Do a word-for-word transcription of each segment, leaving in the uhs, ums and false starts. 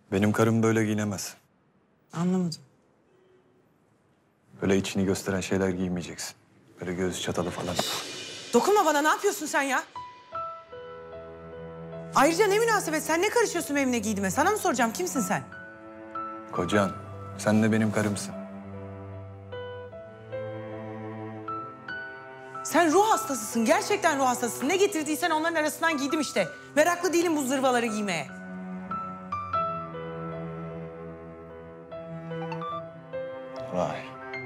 Benim karım böyle giyinemez. Anlamadım. Böyle içini gösteren şeyler giymeyeceksin. Böyle göğüs çatalı falan. Dokunma bana, ne yapıyorsun sen ya? Ayrıca ne münasebet, sen ne karışıyorsun benim ne giydiğime? Sana mı soracağım, kimsin sen? Kocan, sen de benim karımsın. Sen ruh hastasısın, gerçekten ruh hastasısın. Ne getirdiysen onların arasından giydim işte. Meraklı değilim bu zırvaları giymeye. Vay.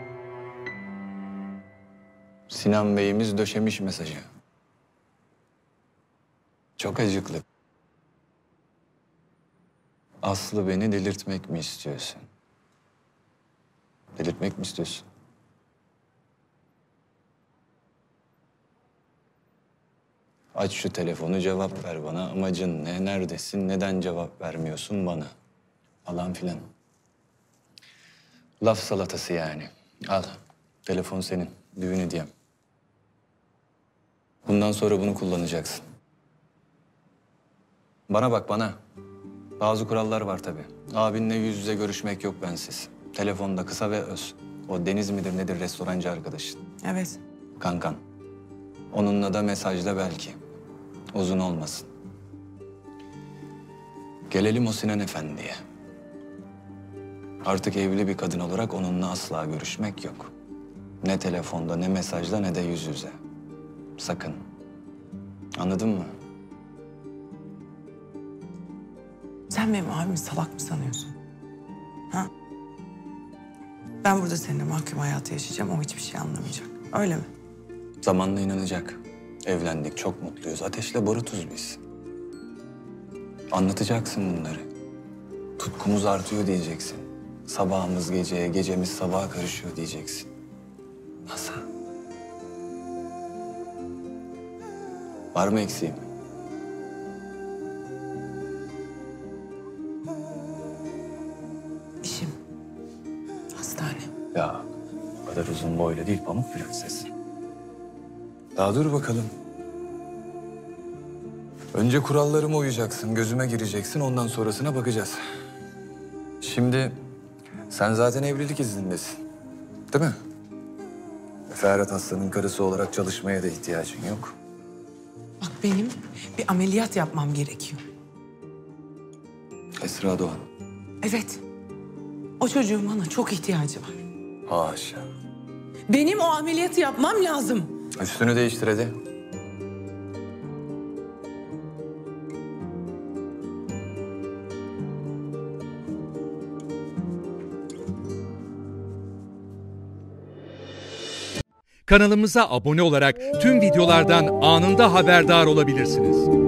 Sinan Bey'imiz döşemiş mesajı. Çok acıklı. Aslı beni delirtmek mi istiyorsun? Delirtmek mi istiyorsun? Aç şu telefonu, cevap ver bana. Amacın ne? Neredesin? Neden cevap vermiyorsun bana? Falan filan. Laf salatası yani. Al. Telefon senin. Düğün hediyem. Bundan sonra bunu kullanacaksın. Bana bak bana. Bazı kurallar var tabii. Abinle yüz yüze görüşmek yok bensiz. Telefonda kısa ve öz. O Deniz midir nedir restorancı arkadaşın. Evet. Kankan. Onunla da mesajla belki. Uzun olmasın. Gelelim o Sinan Efendi'ye. Artık evli bir kadın olarak onunla asla görüşmek yok. Ne telefonda, ne mesajla, ne de yüz yüze. Sakın. Anladın mı? Sen benim abimi salak mı sanıyorsun? Ha? Ben burada seninle mahkum hayatı yaşayacağım, o hiçbir şey anlamayacak. Öyle mi? Zamanla inanacak. Evlendik, çok mutluyuz. Ateşle barutuz biz. Anlatacaksın bunları. Tutkumuz artıyor diyeceksin. Sabahımız geceye, gecemiz sabaha karışıyor diyeceksin. Nasıl? Var mı eksiğim? İşim. Hastane. Ya o kadar uzun boylu değil Pamuk Prenses. Daha dur bakalım. Önce kurallarıma uyacaksın, gözüme gireceksin. Ondan sonrasına bakacağız. Şimdi sen zaten evlilik iznindesin. Değil mi? Ferhat Aslan'ın karısı olarak çalışmaya da ihtiyacın yok. Bak benim bir ameliyat yapmam gerekiyor. Esra Doğan. Evet. O çocuğun bana çok ihtiyacı var. Haşa. Benim o ameliyatı yapmam lazım. Üstünü değiştir hadi. Kanalımıza abone olarak tüm videolardan anında haberdar olabilirsiniz.